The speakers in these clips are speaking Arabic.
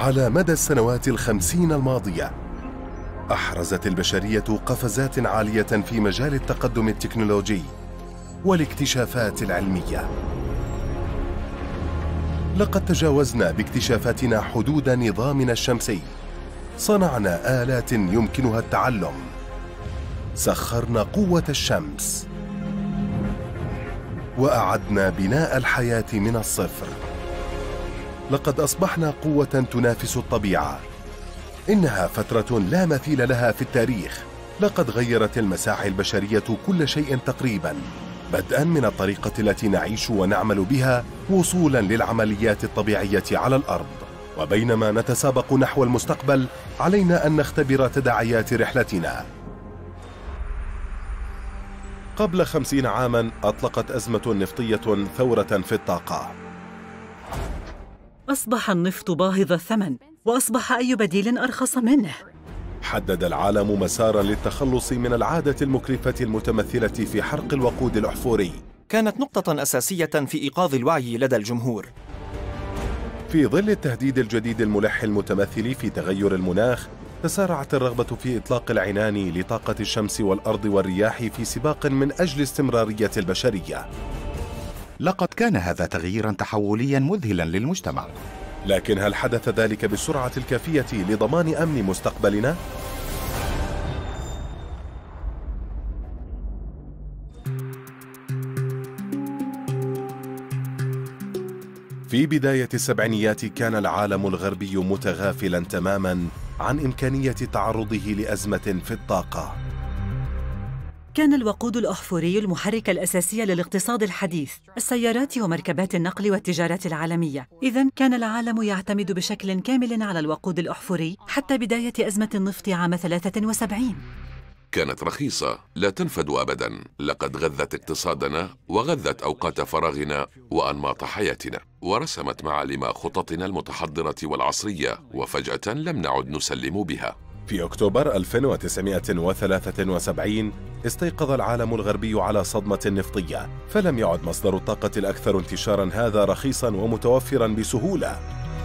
على مدى السنوات 50 الماضية أحرزت البشرية قفزات عالية في مجال التقدم التكنولوجي والاكتشافات العلمية. لقد تجاوزنا باكتشافاتنا حدود نظامنا الشمسي، صنعنا آلات يمكنها التعلم، سخرنا قوة الشمس، وأعدنا بناء الحياة من الصفر. لقد أصبحنا قوة تنافس الطبيعة. إنها فترة لا مثيل لها في التاريخ. لقد غيرت المساحة البشرية كل شيء تقريباً، بدءاً من الطريقة التي نعيش ونعمل بها وصولاً للعمليات الطبيعية على الأرض. وبينما نتسابق نحو المستقبل، علينا أن نختبر تداعيات رحلتنا. قبل 50 عاماً أطلقت أزمة نفطية ثورة في الطاقة. أصبح النفط باهظ الثمن، وأصبح أي بديل أرخص منه. حدد العالم مساراً للتخلص من العادة المكلفة المتمثلة في حرق الوقود الأحفوري. كانت نقطة أساسية في إيقاظ الوعي لدى الجمهور. في ظل التهديد الجديد الملح المتمثل في تغير المناخ، تسارعت الرغبة في إطلاق العنان لطاقة الشمس والأرض والرياح في سباق من أجل استمرارية البشرية. لقد كان هذا تغييراً تحولياً مذهلاً للمجتمع. لكن هل حدث ذلك بالسرعة الكافية لضمان أمن مستقبلنا؟ في بداية السبعينيات كان العالم الغربي متغافلاً تماماً عن إمكانية تعرضه لأزمة في الطاقة. كان الوقود الأحفوري المحرك الأساسي للاقتصاد الحديث، السيارات ومركبات النقل والتجارة العالمية. إذن كان العالم يعتمد بشكل كامل على الوقود الأحفوري حتى بداية أزمة النفط عام 73. كانت رخيصة، لا تنفد أبداً. لقد غذت اقتصادنا وغذت أوقات فراغنا وأنماط حياتنا، ورسمت معالم خططنا المتحضرة والعصرية، وفجأة لم نعد نسلم بها. في أكتوبر 1973 استيقظ العالم الغربي على صدمة نفطية، فلم يعد مصدر الطاقة الأكثر انتشاراً هذا رخيصاً ومتوفراً بسهولة.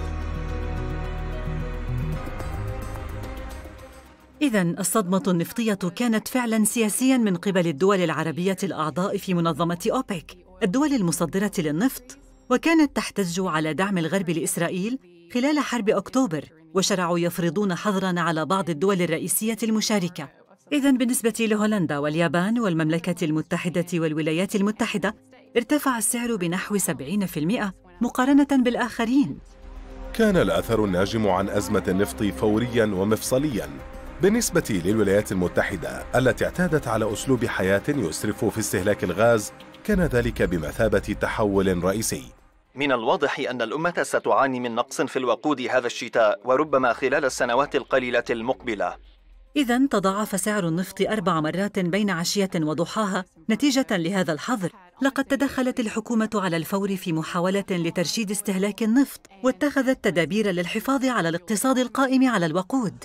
إذن الصدمة النفطية كانت فعلاً سياسياً من قبل الدول العربية الأعضاء في منظمة أوبك، الدول المصدرة للنفط، وكانت تحتج على دعم الغرب لإسرائيل خلال حرب أكتوبر، وشرعوا يفرضون حظراً على بعض الدول الرئيسية المشاركة. إذن بالنسبة لهولندا واليابان والمملكة المتحدة والولايات المتحدة، ارتفع السعر بنحو 70% مقارنة بالآخرين. كان الأثر الناجم عن أزمة النفط فورياً ومفصلياً. بالنسبة للولايات المتحدة التي اعتادت على أسلوب حياة يسرف في استهلاك الغاز، كان ذلك بمثابة تحول رئيسي. من الواضح أن الأمة ستعاني من نقص في الوقود هذا الشتاء، وربما خلال السنوات القليلة المقبلة. إذن تضاعف سعر النفط 4 مرات بين عشية وضحاها نتيجة لهذا الحظر. لقد تدخلت الحكومة على الفور في محاولة لترشيد استهلاك النفط، واتخذت تدابير للحفاظ على الاقتصاد القائم على الوقود.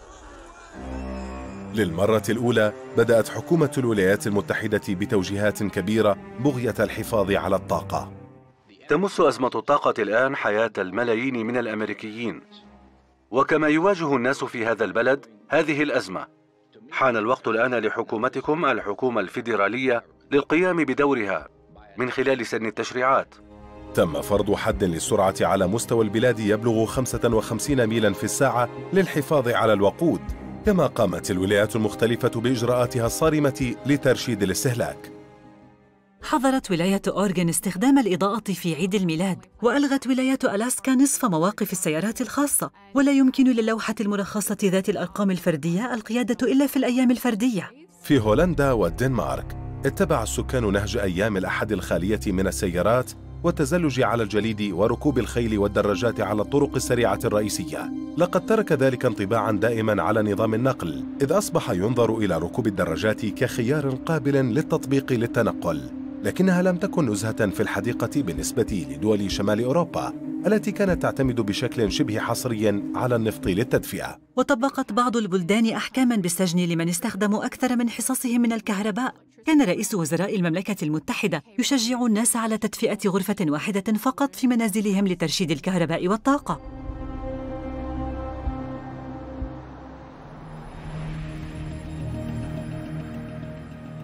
للمرة الأولى بدأت حكومة الولايات المتحدة بتوجيهات كبيرة بغية الحفاظ على الطاقة. تمس أزمة الطاقة الآن حياة الملايين من الأمريكيين، وكما يواجه الناس في هذا البلد هذه الأزمة، حان الوقت الآن لحكومتكم الحكومة الفيدرالية للقيام بدورها من خلال سن التشريعات. تم فرض حد للسرعة على مستوى البلاد يبلغ 55 ميلاً في الساعة للحفاظ على الوقود، كما قامت الولايات المختلفة بإجراءاتها الصارمة لترشيد الاستهلاك. حظرت ولاية أورغن استخدام الإضاءة في عيد الميلاد، وألغت ولاية ألاسكا نصف مواقف السيارات الخاصة، ولا يمكن للوحة المرخصة ذات الأرقام الفردية القيادة إلا في الأيام الفردية. في هولندا والدنمارك اتبع السكان نهج أيام الأحد الخالية من السيارات والتزلج على الجليد وركوب الخيل والدراجات على الطرق السريعة الرئيسية. لقد ترك ذلك انطباعاً دائماً على نظام النقل، إذ أصبح ينظر إلى ركوب الدراجات كخيار قابل للتطبيق للتنقل، لكنها لم تكن نزهة في الحديقة بالنسبة لدول شمال أوروبا التي كانت تعتمد بشكل شبه حصري على النفط للتدفئة. وطبقت بعض البلدان أحكاماً بالسجن لمن استخدموا أكثر من حصصهم من الكهرباء. كان رئيس وزراء المملكة المتحدة يشجع الناس على تدفئة غرفة واحدة فقط في منازلهم لترشيد الكهرباء والطاقة.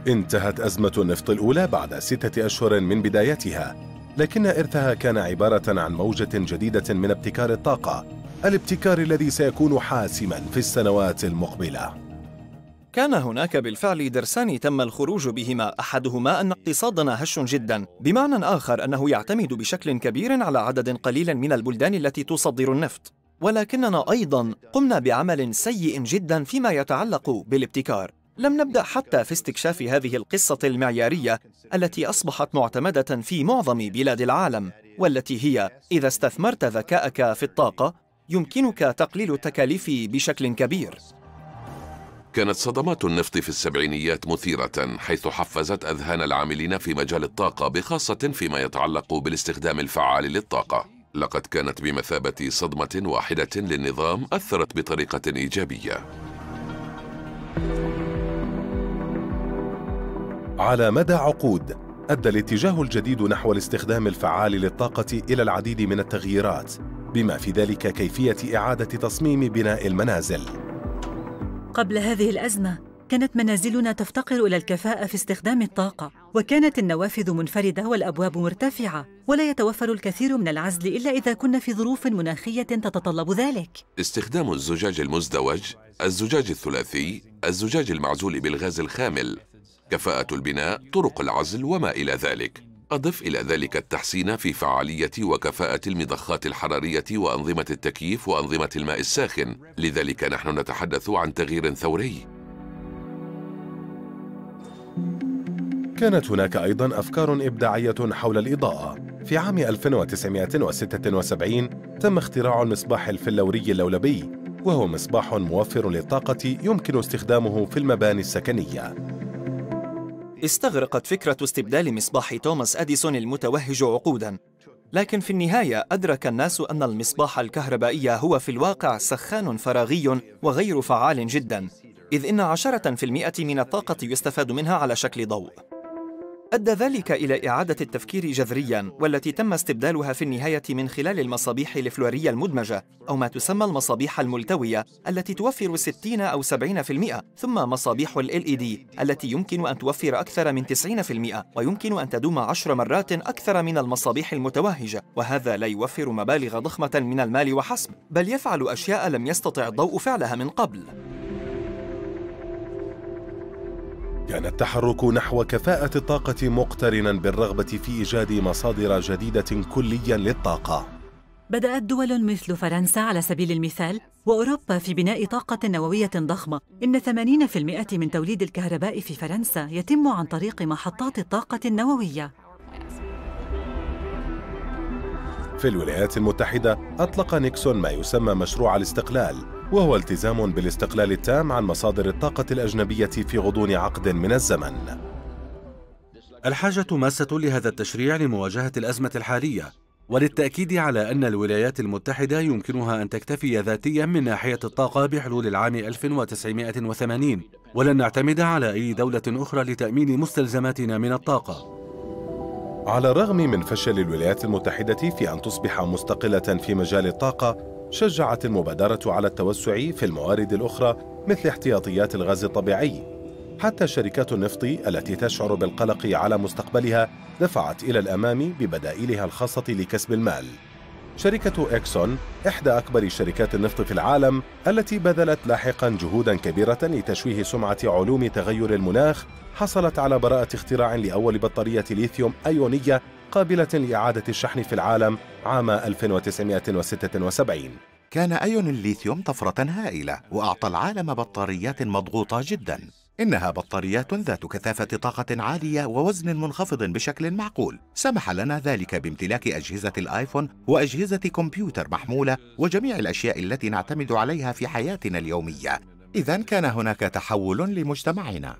انتهت أزمة النفط الأولى بعد 6 أشهر من بدايتها، لكن إرثها كان عبارة عن موجة جديدة من ابتكار الطاقة، الابتكار الذي سيكون حاسماً في السنوات المقبلة. كان هناك بالفعل درسان تم الخروج بهما، أحدهما أن اقتصادنا هش جدا، بمعنى آخر أنه يعتمد بشكل كبير على عدد قليل من البلدان التي تصدر النفط، ولكننا أيضا قمنا بعمل سيء جدا فيما يتعلق بالابتكار. لم نبدأ حتى في استكشاف هذه القصة المعيارية التي أصبحت معتمدة في معظم بلاد العالم، والتي هي إذا استثمرت ذكاءك في الطاقة يمكنك تقليل التكاليف بشكل كبير. كانت صدمات النفط في السبعينيات مثيرة، حيث حفزت أذهان العاملين في مجال الطاقة، بخاصة فيما يتعلق بالاستخدام الفعال للطاقة. لقد كانت بمثابة صدمة واحدة للنظام أثرت بطريقة إيجابية. على مدى عقود أدى الاتجاه الجديد نحو الاستخدام الفعال للطاقة إلى العديد من التغييرات، بما في ذلك كيفية إعادة تصميم بناء المنازل. قبل هذه الأزمة كانت منازلنا تفتقر إلى الكفاءة في استخدام الطاقة، وكانت النوافذ منفردة والأبواب مرتفعة، ولا يتوفر الكثير من العزل إلا إذا كنا في ظروف مناخية تتطلب ذلك. استخدام الزجاج المزدوج، الزجاج الثلاثي، الزجاج المعزول بالغاز الخامل، كفاءة البناء، طرق العزل وما إلى ذلك. أضف إلى ذلك التحسين في فعالية وكفاءة المضخات الحرارية وأنظمة التكييف وأنظمة الماء الساخن، لذلك نحن نتحدث عن تغيير ثوري. كانت هناك أيضاً أفكار إبداعية حول الإضاءة. في عام 1976 تم اختراع المصباح الفلوري اللولبي، وهو مصباح موفر للطاقة يمكن استخدامه في المباني السكنية. استغرقت فكرة استبدال مصباح توماس أديسون المتوهج عقوداً، لكن في النهاية أدرك الناس أن المصباح الكهربائي هو في الواقع سخان فراغي وغير فعال جداً، إذ إن 10% من الطاقة يستفاد منها على شكل ضوء. أدى ذلك إلى إعادة التفكير جذرياً، والتي تم استبدالها في النهاية من خلال المصابيح الفلورية المدمجة، أو ما تسمى المصابيح الملتوية، التي توفر 60 أو 70%، ثم مصابيح LED التي يمكن أن توفر أكثر من 90%، ويمكن أن تدوم 10 مرات أكثر من المصابيح المتوهجة، وهذا لا يوفر مبالغ ضخمة من المال وحسب، بل يفعل أشياء لم يستطع الضوء فعلها من قبل. كان التحرك نحو كفاءة الطاقة مقترناً بالرغبة في إيجاد مصادر جديدة كلياً للطاقة. بدأت دول مثل فرنسا على سبيل المثال وأوروبا في بناء طاقة نووية ضخمة. إن 80% من توليد الكهرباء في فرنسا يتم عن طريق محطات الطاقة النووية. في الولايات المتحدة أطلق نيكسون ما يسمى مشروع الاستقلال، وهو التزام بالاستقلال التام عن مصادر الطاقة الأجنبية في غضون عقد من الزمن. الحاجة ماسة لهذا التشريع لمواجهة الأزمة الحالية، وللتأكيد على أن الولايات المتحدة يمكنها أن تكتفي ذاتياً من ناحية الطاقة بحلول العام 1980، ولن نعتمد على أي دولة أخرى لتأمين مستلزماتنا من الطاقة. على الرغم من فشل الولايات المتحدة في أن تصبح مستقلة في مجال الطاقة، شجعت المبادرة على التوسع في الموارد الأخرى مثل احتياطيات الغاز الطبيعي. حتى شركات النفط التي تشعر بالقلق على مستقبلها دفعت إلى الأمام ببدائلها الخاصة لكسب المال. شركة إكسون إحدى أكبر شركات النفط في العالم، التي بذلت لاحقاً جهوداً كبيرة لتشويه سمعة علوم تغير المناخ، حصلت على براءة اختراع لأول بطارية ليثيوم أيونية قابلة لإعادة الشحن في العالم عام 1976. كان أيون الليثيوم طفرة هائلة، وأعطى العالم بطاريات مضغوطة جداً. إنها بطاريات ذات كثافة طاقة عالية ووزن منخفض بشكل معقول، سمح لنا ذلك بامتلاك أجهزة الآيفون وأجهزة كمبيوتر محمولة وجميع الأشياء التي نعتمد عليها في حياتنا اليومية. إذن كان هناك تحول لمجتمعنا.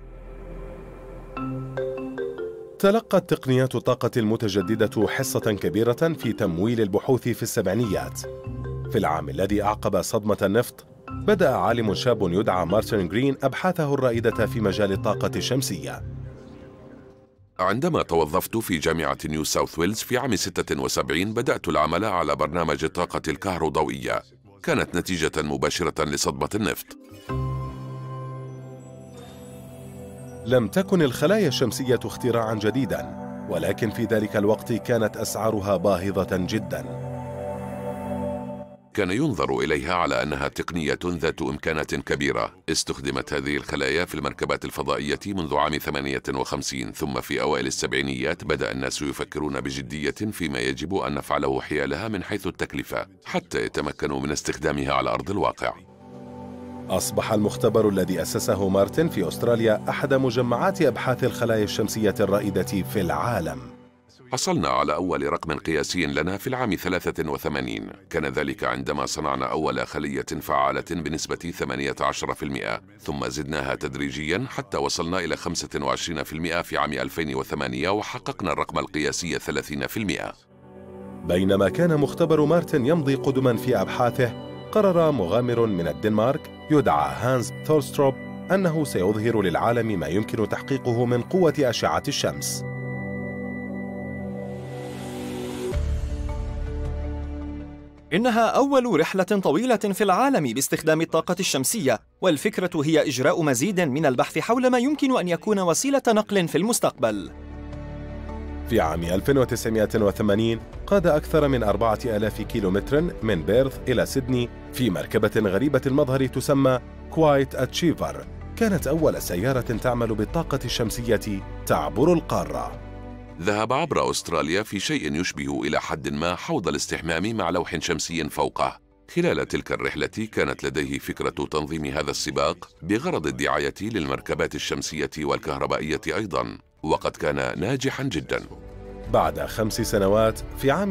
تلقت تقنيات الطاقة المتجددة حصة كبيرة في تمويل البحوث في السبعينيات. في العام الذي أعقب صدمة النفط، بدأ عالم شاب يدعى مارتن جرين أبحاثه الرائدة في مجال الطاقة الشمسية. عندما توظفت في جامعة نيو ساوث ويلز في عام 76 بدأت العمل على برنامج الطاقة الكهروضوئية. كانت نتيجة مباشرة لصدمة النفط. لم تكن الخلايا الشمسية اختراعاً جديداً، ولكن في ذلك الوقت كانت أسعارها باهظة جداً. كان ينظر إليها على أنها تقنية ذات إمكانات كبيرة. استخدمت هذه الخلايا في المركبات الفضائية منذ عام 58، ثم في أوائل السبعينيات بدأ الناس يفكرون بجدية فيما يجب أن نفعله حيالها من حيث التكلفة حتى يتمكنوا من استخدامها على أرض الواقع. أصبح المختبر الذي أسسه مارتن في أستراليا أحد مجمعات أبحاث الخلايا الشمسية الرائدة في العالم. حصلنا على أول رقم قياسي لنا في العام 83. كان ذلك عندما صنعنا أول خلية فعالة بنسبة 18%، ثم زدناها تدريجيا حتى وصلنا إلى 25% في عام 2008 وحققنا الرقم القياسي 30%. بينما كان مختبر مارتن يمضي قدما في أبحاثه، قرر مغامر من الدنمارك يدعى هانز ثورستروب أنه سيظهر للعالم ما يمكن تحقيقه من قوة أشعة الشمس. إنها أول رحلة طويلة في العالم باستخدام الطاقة الشمسية، والفكرة هي إجراء مزيد من البحث حول ما يمكن أن يكون وسيلة نقل في المستقبل. في عام 1980 قاد أكثر من 4000 كيلومتر من بيرث إلى سيدني في مركبة غريبة المظهر تسمى كوايت أتشيفر. كانت أول سيارة تعمل بالطاقة الشمسية تعبر القارة. ذهب عبر أستراليا في شيء يشبه إلى حد ما حوض الاستحمام مع لوح شمسي فوقه. خلال تلك الرحلة كانت لديه فكرة تنظيم هذا السباق بغرض الدعاية للمركبات الشمسية والكهربائية أيضاً، وقد كان ناجحاً جداً. بعد 5 سنوات في عام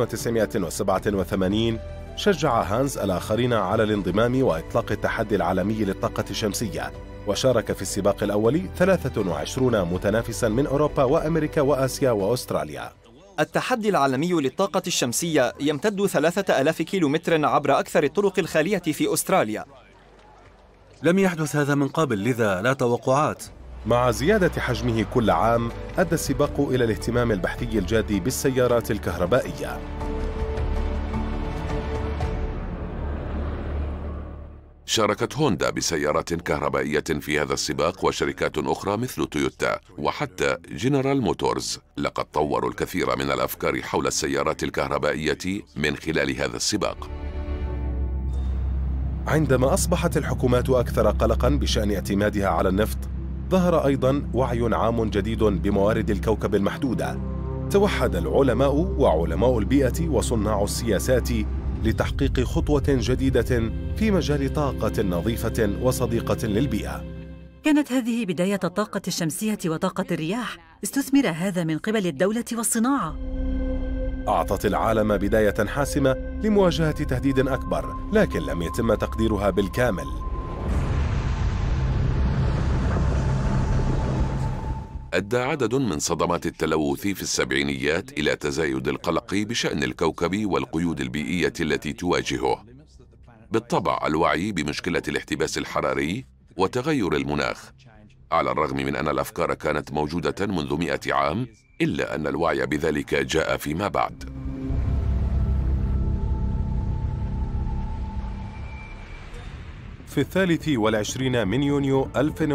1987 شجع هانز الآخرين على الانضمام وإطلاق التحدي العالمي للطاقة الشمسية، وشارك في السباق الأول 23 متنافساً من أوروبا وأمريكا وآسيا وأستراليا. التحدي العالمي للطاقة الشمسية يمتد 3000 كيلومتر عبر أكثر الطرق الخالية في أستراليا. لم يحدث هذا من قبل، لذا لا توقعات. مع زيادة حجمه كل عام، أدى السباق إلى الاهتمام البحثي الجاد بالسيارات الكهربائية. شاركت هوندا بسيارات كهربائية في هذا السباق، وشركات أخرى مثل تويوتا وحتى جنرال موتورز. لقد طوروا الكثير من الأفكار حول السيارات الكهربائية من خلال هذا السباق. عندما أصبحت الحكومات أكثر قلقاً بشأن اعتمادها على النفط، ظهر أيضاً وعي عام جديد بموارد الكوكب المحدودة. توحد العلماء وعلماء البيئة وصناع السياسات لتحقيق خطوة جديدة في مجال طاقة نظيفة وصديقة للبيئة. كانت هذه بداية الطاقة الشمسية وطاقة الرياح. استثمر هذا من قبل الدولة والصناعة. أعطت العالم بداية حاسمة لمواجهة تهديد أكبر، لكن لم يتم تقديرها بالكامل. أدى عدد من صدمات التلوث في السبعينيات إلى تزايد القلق بشأن الكوكب والقيود البيئية التي تواجهه. بالطبع الوعي بمشكلة الاحتباس الحراري وتغير المناخ. على الرغم من أن الأفكار كانت موجودة منذ 100 عام، إلا أن الوعي بذلك جاء فيما بعد. في 23 من يونيو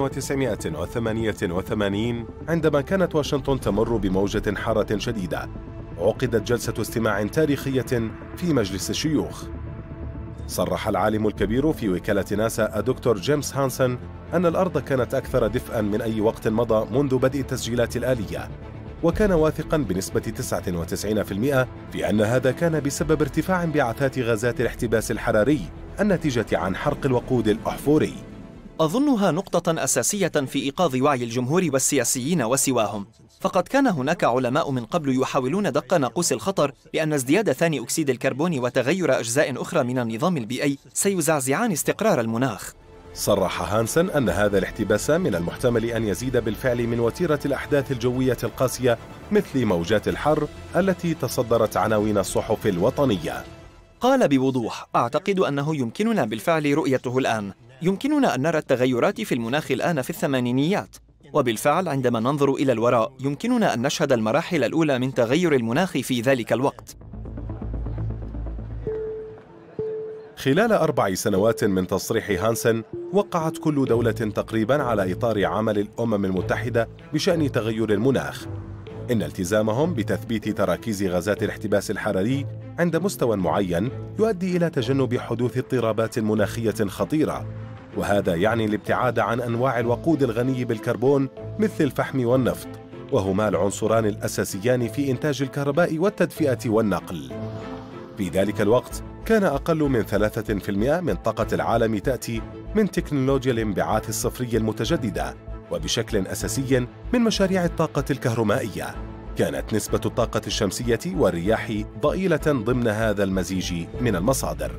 1988، عندما كانت واشنطن تمر بموجة حارة شديدة، عقدت جلسة استماع تاريخية في مجلس الشيوخ. صرح العالم الكبير في وكالة ناسا الدكتور جيمس هانسن أن الأرض كانت أكثر دفئاً من أي وقت مضى منذ بدء التسجيلات الآلية، وكان واثقاً بنسبة 99% في أن هذا كان بسبب ارتفاع انبعاثات غازات الاحتباس الحراري الناتجة عن حرق الوقود الأحفوري. أظنها نقطة أساسية في إيقاظ وعي الجمهور والسياسيين وسواهم، فقد كان هناك علماء من قبل يحاولون دق ناقوس الخطر لأن ازدياد ثاني أكسيد الكربون وتغير أجزاء أخرى من النظام البيئي سيزعزعان استقرار المناخ. صرح هانسن أن هذا الاحتباس من المحتمل أن يزيد بالفعل من وتيرة الأحداث الجوية القاسية مثل موجات الحر التي تصدرت عناوين الصحف الوطنية. قال بوضوح: أعتقد أنه يمكننا بالفعل رؤيته الآن. يمكننا أن نرى التغيرات في المناخ الآن في الثمانينيات، وبالفعل عندما ننظر إلى الوراء يمكننا أن نشهد المراحل الأولى من تغير المناخ في ذلك الوقت. خلال 4 سنوات من تصريح هانسن، وقعت كل دولة تقريباً على إطار عمل الأمم المتحدة بشأن تغير المناخ، إن التزامهم بتثبيت تراكيز غازات الاحتباس الحراري عند مستوى معين يؤدي إلى تجنب حدوث اضطرابات مناخية خطيرة، وهذا يعني الابتعاد عن أنواع الوقود الغني بالكربون مثل الفحم والنفط، وهما العنصران الأساسيان في إنتاج الكهرباء والتدفئة والنقل. في ذلك الوقت كان أقل من 3% من طاقة العالم تأتي من تكنولوجيا الانبعاث الصفري المتجددة، وبشكل أساسي من مشاريع الطاقة الكهرومائية. كانت نسبة الطاقة الشمسية والرياح ضئيلة ضمن هذا المزيج من المصادر.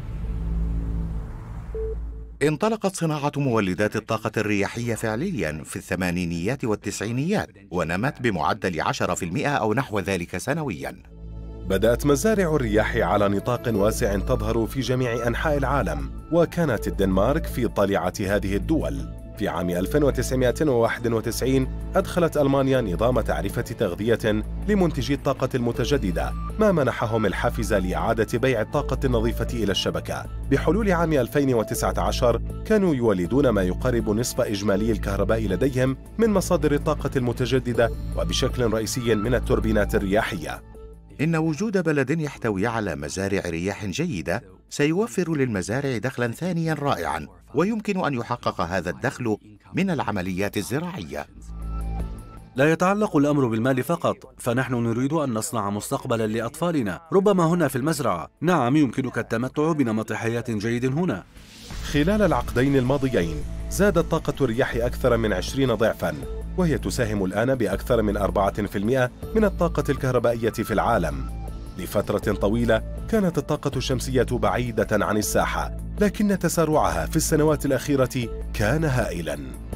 انطلقت صناعة مولدات الطاقة الرياحية فعلياً في الثمانينيات والتسعينيات، ونمت بمعدل 10% أو نحو ذلك سنوياً. بدأت مزارع الرياح على نطاق واسع تظهر في جميع أنحاء العالم، وكانت الدنمارك في طليعة هذه الدول. في عام 1991 أدخلت ألمانيا نظام تعرفة تغذية لمنتجي الطاقة المتجددة، ما منحهم الحافز لإعادة بيع الطاقة النظيفة إلى الشبكة. بحلول عام 2019 كانوا يولدون ما يقارب نصف إجمالي الكهرباء لديهم من مصادر الطاقة المتجددة، وبشكل رئيسي من التوربينات الرياحية. إن وجود بلد يحتوي على مزارع رياح جيدة سيوفر للمزارع دخلاً ثانياً رائعاً، ويمكن أن يحقق هذا الدخل من العمليات الزراعية. لا يتعلق الأمر بالمال فقط، فنحن نريد أن نصنع مستقبلاً لأطفالنا، ربما هنا في المزرعة. نعم، يمكنك التمتع بنمط حياة جيد هنا. خلال العقدين الماضيين زادت طاقة الرياح أكثر من 20 ضعفاً، وهي تساهم الآن بأكثر من 4% من الطاقة الكهربائية في العالم. لفترة طويلة كانت الطاقة الشمسية بعيدة عن الساحة، لكن تسارعها في السنوات الأخيرة كان هائلاً.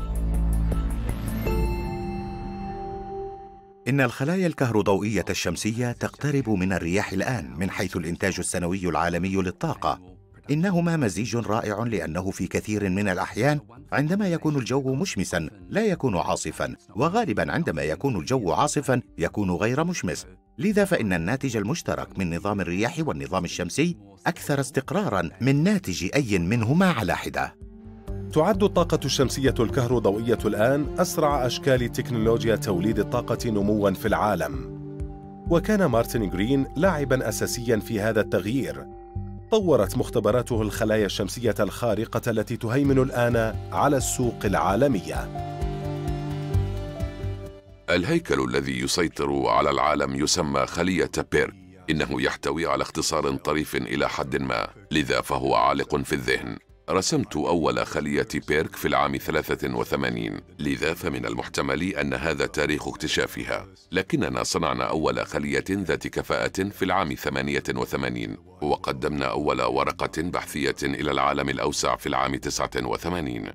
إن الخلايا الكهروضوئية الشمسية تقترب من الرياح الآن من حيث الإنتاج السنوي العالمي للطاقة. إنهما مزيج رائع، لأنه في كثير من الأحيان عندما يكون الجو مشمساً لا يكون عاصفاً، وغالباً عندما يكون الجو عاصفاً يكون غير مشمس. لذا فإن الناتج المشترك من نظام الرياح والنظام الشمسي أكثر استقراراً من ناتج أي منهما على حدة. تعد الطاقة الشمسية الكهروضوئية الآن أسرع أشكال تكنولوجيا توليد الطاقة نمواً في العالم، وكان مارتن غرين لاعباً أساسياً في هذا التغيير. طورت مختبراته الخلايا الشمسية الخارقة التي تهيمن الآن على السوق العالمية. الهيكل الذي يسيطر على العالم يسمى خلية بيرك. إنه يحتوي على اختصار طريف إلى حد ما، لذا فهو عالق في الذهن. رسمت أول خلية بيرك في العام 83، لذا فمن المحتمل أن هذا تاريخ اكتشافها، لكننا صنعنا أول خلية ذات كفاءة في العام 88، وقدمنا أول ورقة بحثية إلى العالم الأوسع في العام 89.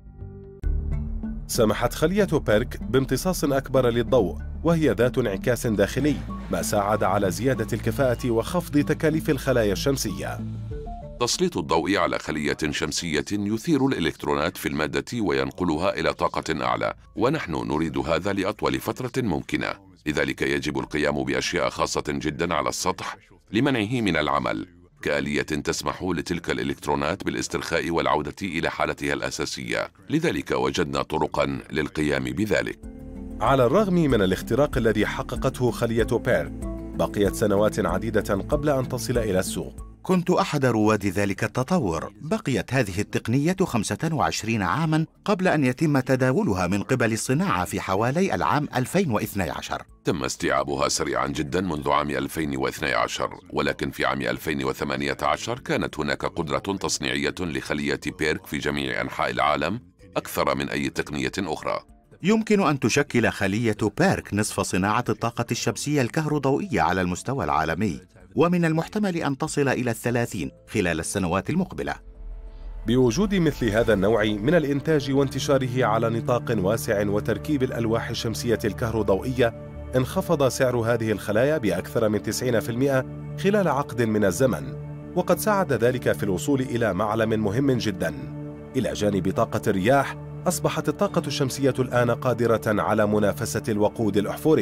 سمحت خلية بيرك بامتصاص أكبر للضوء، وهي ذات انعكاس داخلي، ما ساعد على زيادة الكفاءة وخفض تكاليف الخلايا الشمسية. تسليط الضوء على خلية شمسية يثير الإلكترونات في المادة وينقلها إلى طاقة أعلى، ونحن نريد هذا لأطول فترة ممكنة. لذلك يجب القيام بأشياء خاصة جدا على السطح لمنعه من العمل، كآلية تسمح لتلك الإلكترونات بالاسترخاء والعودة إلى حالتها الأساسية. لذلك وجدنا طرقا للقيام بذلك. على الرغم من الاختراق الذي حققته خلية بيرك، بقيت سنوات عديدة قبل أن تصل إلى السوق. كنت أحد رواد ذلك التطور. بقيت هذه التقنية 25 عاماً قبل أن يتم تداولها من قبل الصناعة في حوالي العام 2012. تم استيعابها سريعا جدا منذ عام 2012، ولكن في عام 2018 كانت هناك قدرة تصنيعية لخلية بيرك في جميع أنحاء العالم أكثر من أي تقنية أخرى. يمكن أن تشكل خلية بيرك نصف صناعة الطاقة الشمسية الكهروضوئية على المستوى العالمي، ومن المحتمل أن تصل إلى 30 خلال السنوات المقبلة. بوجود مثل هذا النوع من الإنتاج وانتشاره على نطاق واسع وتركيب الألواح الشمسية الكهروضوئية، انخفض سعر هذه الخلايا بأكثر من 90% خلال عقد من الزمن، وقد ساعد ذلك في الوصول إلى معلم مهم جدا. إلى جانب طاقة الرياح، أصبحت الطاقة الشمسية الآن قادرة على منافسة الوقود الأحفوري.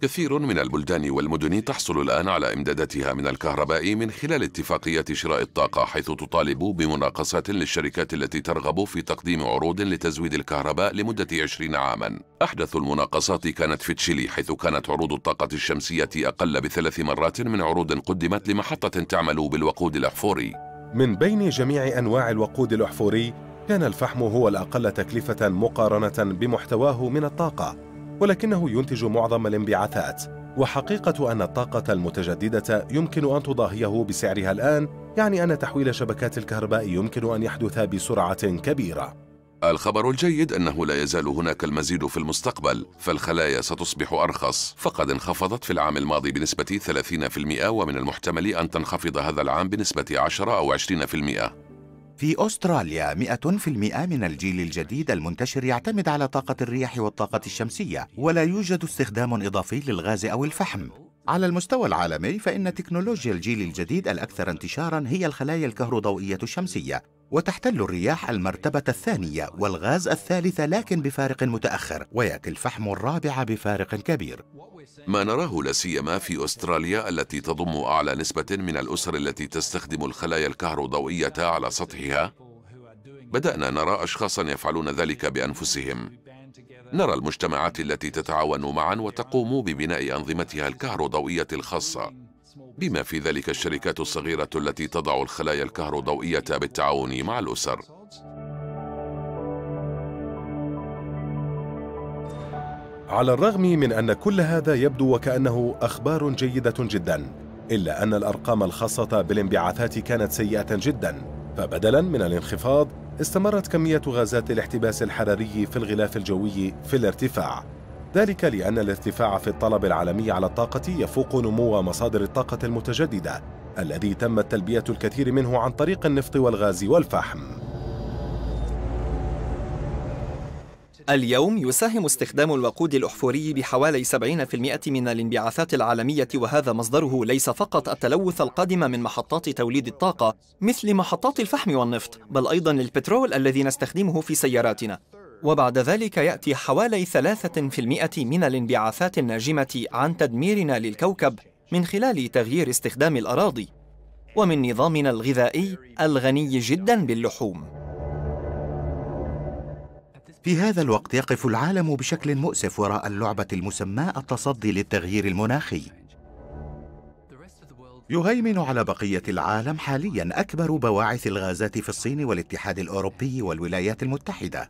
كثير من البلدان والمدن تحصل الآن على إمداداتها من الكهرباء من خلال اتفاقية شراء الطاقة، حيث تطالب بمناقصات للشركات التي ترغب في تقديم عروض لتزويد الكهرباء لمدة 20 عاما. أحدث المناقصات كانت في تشيلي، حيث كانت عروض الطاقة الشمسية أقل ب3 مرات من عروض قدمت لمحطة تعمل بالوقود الأحفوري. من بين جميع أنواع الوقود الأحفوري كان الفحم هو الأقل تكلفة مقارنة بمحتواه من الطاقة، ولكنه ينتج معظم الانبعاثات. وحقيقة أن الطاقة المتجددة يمكن أن تضاهيه بسعرها الآن يعني أن تحويل شبكات الكهرباء يمكن أن يحدث بسرعة كبيرة. الخبر الجيد أنه لا يزال هناك المزيد في المستقبل، فالخلايا ستصبح أرخص، فقد انخفضت في العام الماضي بنسبة 30%، ومن المحتمل أن تنخفض هذا العام بنسبة 10 أو 20%. في أستراليا 100% من الجيل الجديد المنتشر يعتمد على طاقة الرياح والطاقة الشمسية، ولا يوجد استخدام إضافي للغاز أو الفحم. على المستوى العالمي فإن تكنولوجيا الجيل الجديد الأكثر انتشاراً هي الخلايا الكهروضوئية الشمسية، وتحتل الرياح المرتبة الثانية والغاز الثالثة، لكن بفارق متأخر، ويأتي الفحم الرابع بفارق كبير. ما نراه لا سيما في أستراليا التي تضم أعلى نسبة من الأسر التي تستخدم الخلايا الكهروضوئية على سطحها، بدأنا نرى أشخاصاً يفعلون ذلك بأنفسهم. نرى المجتمعات التي تتعاون معاً وتقوم ببناء أنظمتها الكهروضوئية الخاصة، بما في ذلك الشركات الصغيرة التي تضع الخلايا الكهروضوئية بالتعاون مع الأسر. على الرغم من أن كل هذا يبدو وكأنه أخبار جيدة جدا، إلا أن الأرقام الخاصة بالانبعاثات كانت سيئة جدا، فبدلا من الانخفاض استمرت كمية غازات الاحتباس الحراري في الغلاف الجوي في الارتفاع. ذلك لأن الارتفاع في الطلب العالمي على الطاقة يفوق نمو مصادر الطاقة المتجددة الذي تمت تلبية الكثير منه عن طريق النفط والغاز والفحم. اليوم يساهم استخدام الوقود الأحفوري بحوالي 70% من الانبعاثات العالمية، وهذا مصدره ليس فقط التلوث القادم من محطات توليد الطاقة مثل محطات الفحم والنفط، بل أيضاً البترول الذي نستخدمه في سياراتنا. وبعد ذلك يأتي حوالي 3% من الانبعاثات الناجمة عن تدميرنا للكوكب من خلال تغيير استخدام الأراضي، ومن نظامنا الغذائي الغني جداً باللحوم. في هذا الوقت يقف العالم بشكل مؤسف وراء اللعبة المسماة التصدي للتغيير المناخي. يهيمن على بقية العالم حالياً أكبر بواعث الغازات في الصين والاتحاد الأوروبي والولايات المتحدة.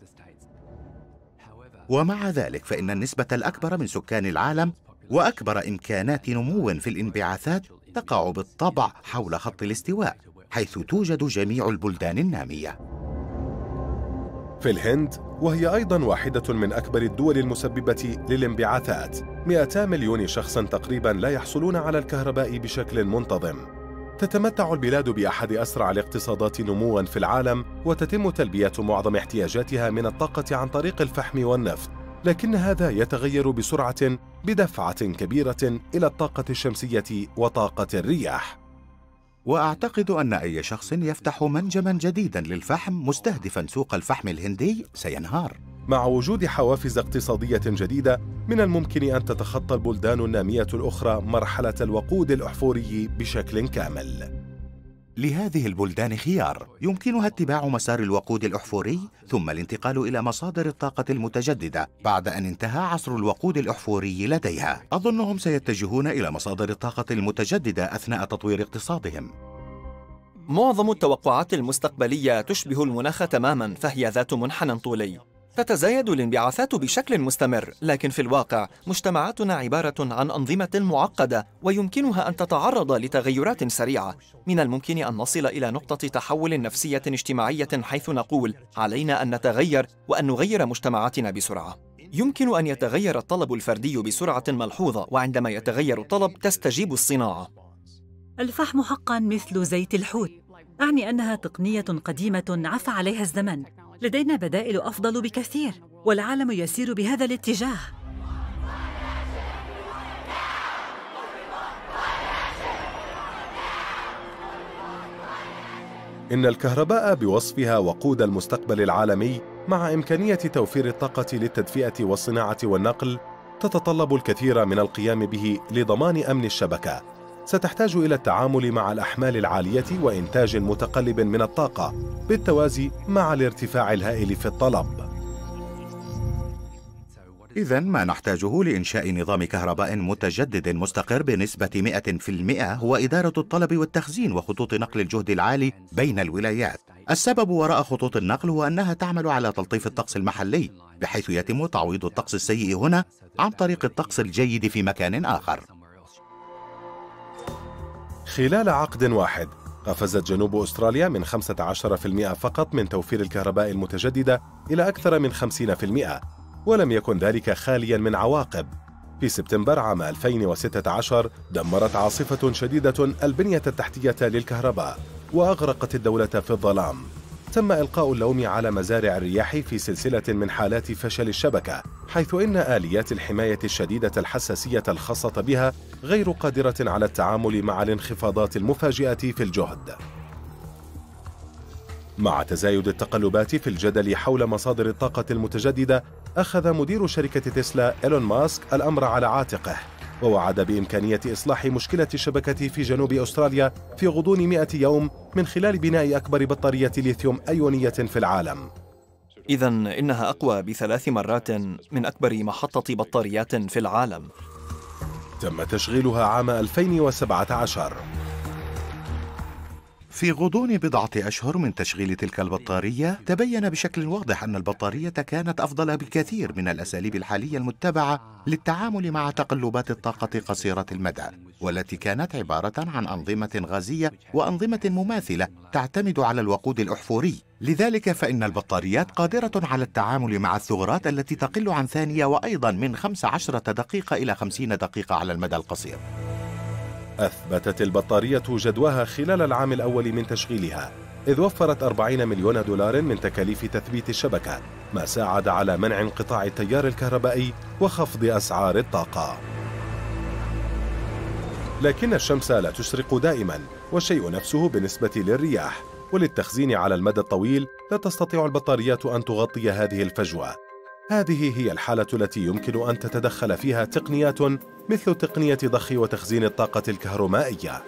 ومع ذلك فإن النسبة الأكبر من سكان العالم وأكبر إمكانات نمو في الانبعاثات تقع بالطبع حول خط الاستواء، حيث توجد جميع البلدان النامية. في الهند، وهي أيضاً واحدة من أكبر الدول المسببة للانبعاثات، 200 مليون شخص تقريباً لا يحصلون على الكهرباء بشكل منتظم. تتمتع البلاد بأحد أسرع الاقتصادات نمواً في العالم، وتتم تلبية معظم احتياجاتها من الطاقة عن طريق الفحم والنفط، لكن هذا يتغير بسرعة بدفعة كبيرة إلى الطاقة الشمسية وطاقة الرياح. وأعتقد أن أي شخص يفتح منجماً جديداً للفحم مستهدفاً سوق الفحم الهندي سينهار. مع وجود حوافز اقتصادية جديدة، من الممكن أن تتخطى البلدان النامية الأخرى مرحلة الوقود الأحفوري بشكل كامل. لهذه البلدان خيار، يمكنها اتباع مسار الوقود الأحفوري ثم الانتقال إلى مصادر الطاقة المتجددة بعد أن انتهى عصر الوقود الأحفوري لديها. أظنهم سيتجهون إلى مصادر الطاقة المتجددة أثناء تطوير اقتصادهم. معظم التوقعات المستقبلية تشبه المناخ تماماً، فهي ذات منحنى طولي. تتزايد الانبعاثات بشكل مستمر، لكن في الواقع مجتمعاتنا عبارة عن أنظمة معقدة ويمكنها أن تتعرض لتغيرات سريعة. من الممكن أن نصل إلى نقطة تحول نفسية اجتماعية حيث نقول علينا أن نتغير وأن نغير مجتمعاتنا بسرعة. يمكن أن يتغير الطلب الفردي بسرعة ملحوظة، وعندما يتغير الطلب تستجيب الصناعة. الفحم حقاً مثل زيت الحوت، أعني أنها تقنية قديمة عفى عليها الزمن. لدينا بدائل أفضل بكثير، والعالم يسير بهذا الاتجاه. إن الكهرباء بوصفها وقود المستقبل العالمي، مع إمكانية توفير الطاقة للتدفئة والصناعة والنقل، تتطلب الكثير من القيام به لضمان أمن الشبكة. ستحتاج إلى التعامل مع الأحمال العالية وإنتاج متقلب من الطاقة بالتوازي مع الارتفاع الهائل في الطلب. إذن ما نحتاجه لإنشاء نظام كهرباء متجدد مستقر بنسبة 100% هو إدارة الطلب والتخزين وخطوط نقل الجهد العالي بين الولايات. السبب وراء خطوط النقل هو أنها تعمل على تلطيف الطقس المحلي، بحيث يتم تعويض الطقس السيء هنا عن طريق الطقس الجيد في مكان آخر. خلال عقد واحد قفزت جنوب أستراليا من 15% فقط من توفير الكهرباء المتجددة إلى أكثر من 50%، ولم يكن ذلك خالياً من عواقب. في سبتمبر عام 2016 دمرت عاصفة شديدة البنية التحتية للكهرباء وأغرقت الدولة في الظلام. تم إلقاء اللوم على مزارع الرياح في سلسلة من حالات فشل الشبكة، حيث إن آليات الحماية الشديدة الحساسية الخاصة بها غير قادرة على التعامل مع الانخفاضات المفاجئة في الجهد. مع تزايد التقلبات في الجدل حول مصادر الطاقة المتجددة، أخذ مدير شركة تسلا إيلون ماسك الأمر على عاتقه، ووعد بإمكانية إصلاح مشكلة الشبكة في جنوب أستراليا في غضون 100 يوم من خلال بناء أكبر بطارية ليثيوم أيونية في العالم. إذن إنها أقوى ب3 مرات من أكبر محطة بطاريات في العالم. تم تشغيلها عام 2017. في غضون بضعة أشهر من تشغيل تلك البطارية، تبين بشكل واضح أن البطارية كانت أفضل بكثير من الأساليب الحالية المتبعة للتعامل مع تقلبات الطاقة قصيرة المدى، والتي كانت عبارة عن أنظمة غازية وأنظمة مماثلة تعتمد على الوقود الأحفوري. لذلك فإن البطاريات قادرة على التعامل مع الثغرات التي تقل عن ثانية، وأيضا من 15 دقيقة إلى 50 دقيقة على المدى القصير. أثبتت البطارية جدواها خلال العام الأول من تشغيلها، إذ وفرت 40 مليون دولار من تكاليف تثبيت الشبكة، ما ساعد على منع انقطاع التيار الكهربائي وخفض أسعار الطاقة. لكن الشمس لا تشرق دائما، والشيء نفسه بالنسبة للرياح، وللتخزين على المدى الطويل لا تستطيع البطاريات أن تغطي هذه الفجوة. هذه هي الحالة التي يمكن أن تتدخل فيها تقنيات مثل تقنية ضخ وتخزين الطاقة الكهرومائية.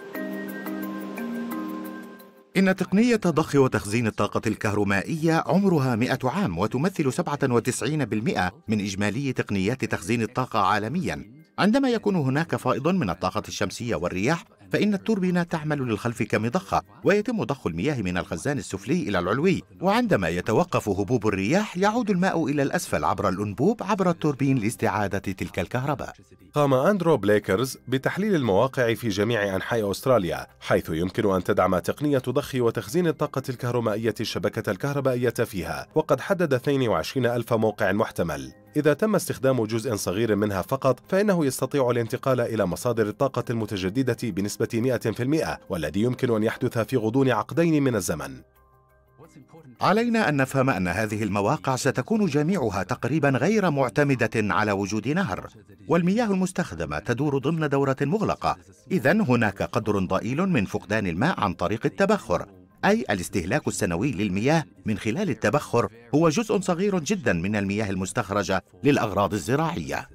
إن تقنية ضخ وتخزين الطاقة الكهرومائية عمرها 100 عام، وتمثل 97% من إجمالي تقنيات تخزين الطاقة عالمياً. عندما يكون هناك فائض من الطاقة الشمسية والرياح، فإن التوربينة تعمل للخلف كمضخة، ويتم ضخ المياه من الخزان السفلي إلى العلوي، وعندما يتوقف هبوب الرياح يعود الماء إلى الأسفل عبر الأنبوب عبر التوربين لاستعادة تلك الكهرباء. قام أندرو بليكرز بتحليل المواقع في جميع أنحاء أستراليا، حيث يمكن أن تدعم تقنية ضخ وتخزين الطاقة الكهرومائية الشبكة الكهربائية فيها، وقد حدد 22,000 موقع محتمل. إذا تم استخدام جزء صغير منها فقط، فإنه يستطيع الانتقال إلى مصادر الطاقة المتجددة بنسبة 100%، والذي يمكن أن يحدث في غضون عقدين من الزمن. علينا أن نفهم أن هذه المواقع ستكون جميعها تقريبا غير معتمدة على وجود نهر، والمياه المستخدمة تدور ضمن دورة مغلقة. إذن هناك قدر ضئيل من فقدان الماء عن طريق التبخر، أي الاستهلاك السنوي للمياه من خلال التبخر هو جزء صغير جدا من المياه المستخرجة للأغراض الزراعية.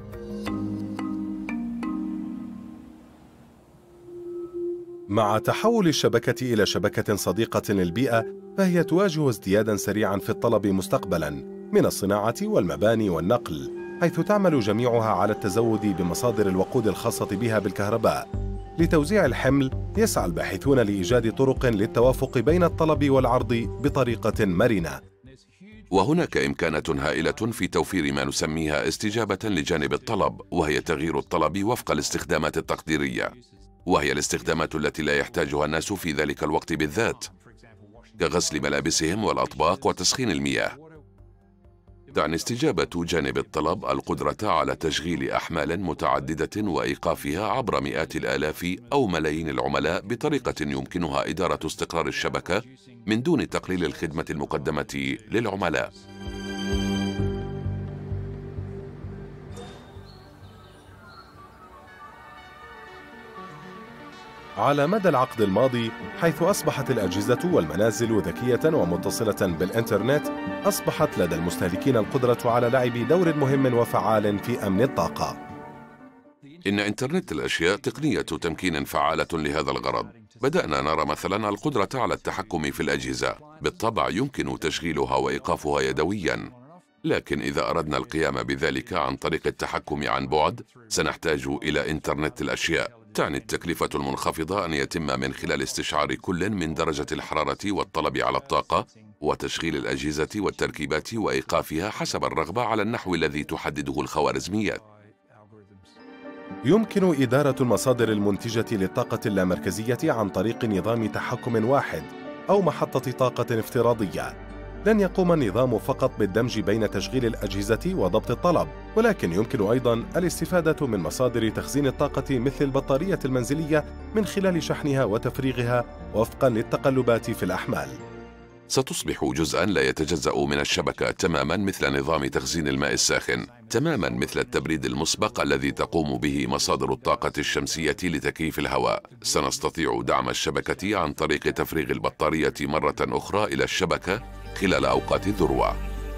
مع تحول الشبكة إلى شبكة صديقة للبيئة، فهي تواجه ازديادا سريعا في الطلب مستقبلا من الصناعة والمباني والنقل، حيث تعمل جميعها على التزود بمصادر الوقود الخاصة بها بالكهرباء. لتوزيع الحمل، يسعى الباحثون لإيجاد طرق للتوافق بين الطلب والعرض بطريقة مرنة. وهناك إمكانات هائلة في توفير ما نسميها استجابة لجانب الطلب، وهي تغيير الطلب وفق الاستخدامات التقديرية، وهي الاستخدامات التي لا يحتاجها الناس في ذلك الوقت بالذات، كغسل ملابسهم والأطباق وتسخين المياه. تعني استجابة جانب الطلب القدرة على تشغيل أحمال متعددة وإيقافها عبر مئات الآلاف أو ملايين العملاء بطريقة يمكنها إدارة استقرار الشبكة من دون تقليل الخدمة المقدمة للعملاء. على مدى العقد الماضي، حيث أصبحت الأجهزة والمنازل ذكية ومتصلة بالإنترنت، أصبحت لدى المستهلكين القدرة على لعب دور مهم وفعال في أمن الطاقة. إن إنترنت الأشياء تقنية تمكين فعالة لهذا الغرض. بدأنا نرى مثلا القدرة على التحكم في الأجهزة. بالطبع يمكن تشغيلها وإيقافها يدويا، لكن إذا أردنا القيام بذلك عن طريق التحكم عن بعد، سنحتاج إلى إنترنت الأشياء. تعني التكلفة المنخفضة أن يتم من خلال استشعار كل من درجة الحرارة والطلب على الطاقة وتشغيل الأجهزة والتركيبات وإيقافها حسب الرغبة على النحو الذي تحدده الخوارزميات. يمكن إدارة المصادر المنتجة للطاقة اللامركزية عن طريق نظام تحكم واحد أو محطة طاقة افتراضية. لن يقوم النظام فقط بالدمج بين تشغيل الأجهزة وضبط الطلب، ولكن يمكن أيضاً الاستفادة من مصادر تخزين الطاقة مثل البطارية المنزلية من خلال شحنها وتفريغها وفقاً للتقلبات في الأحمال. ستصبح جزءاً لا يتجزأ من الشبكة تماماً مثل نظام تخزين الماء الساخن، تماماً مثل التبريد المسبق الذي تقوم به مصادر الطاقة الشمسية لتكييف الهواء. سنستطيع دعم الشبكة عن طريق تفريغ البطارية مرة أخرى إلى الشبكة خلال أوقات الذروة.